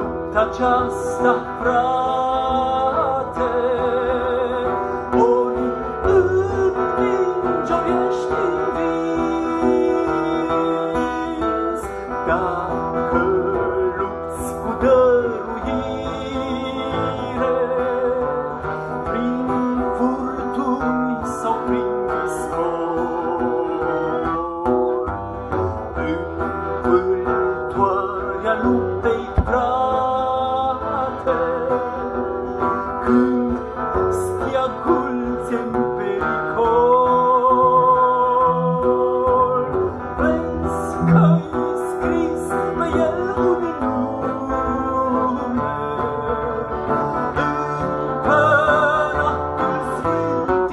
noaptea aceasta, frate, ori învingi, ori ești învins. Dacă lupți cu dăruire, prin furtuni sau prin discord, învâltoarea luptei, frate, când steagul ți-e-n pericol, vezi că-i scris pe el un nume, Împăratul Sfânt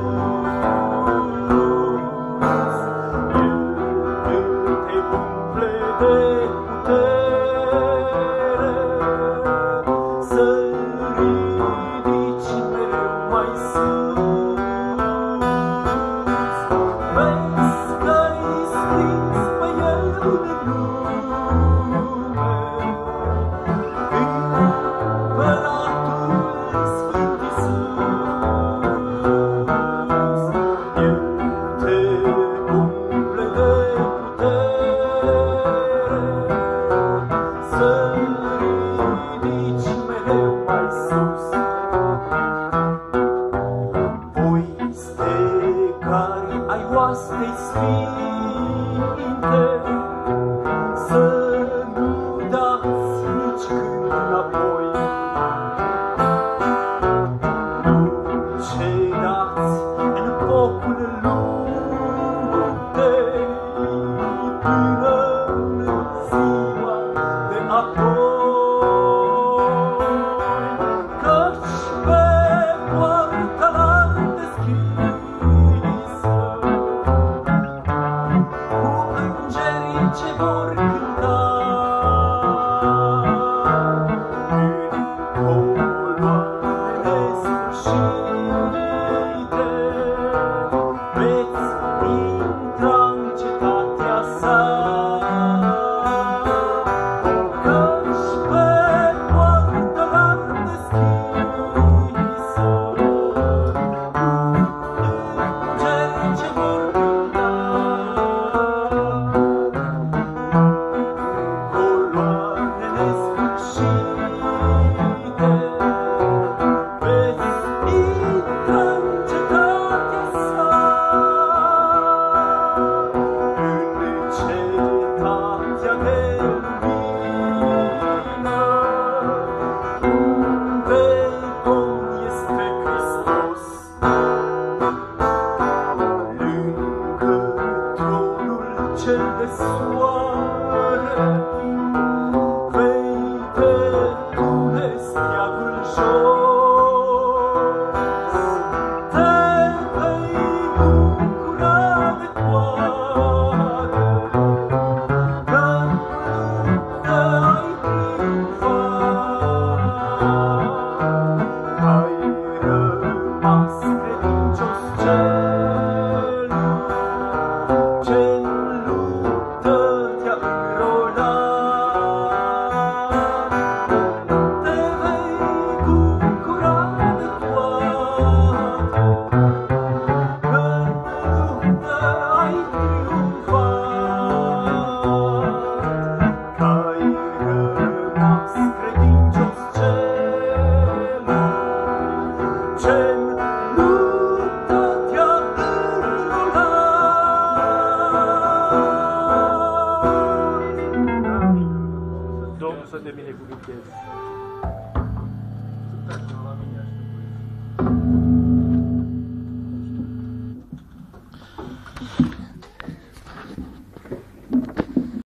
Iisus. El te umple de putere să ridici mereu mai sus. Vezi că-i scris pe el un nume, Împăratul Sfânt Iisus. El te umple de putere să ridici mereu mai sus. Voi stecari ai oastei sfinte, să nu dați nici când înapoi. Nu cedați în focul luptei până în ziua de apoi, căci pe poarta l-am deschisă, cu îngerii ce vor cânta. În coloane nesfârșite veți intra în cetatea sa, căci pe poartă l-am deschisă, cu îngerii ce vor cânta. Coloane nesfârșite veți intra în cetatea sa, în cetatea de lumină, unde Domn este Hristos. Lângă tronul cel de soare vei vedune steagul jos.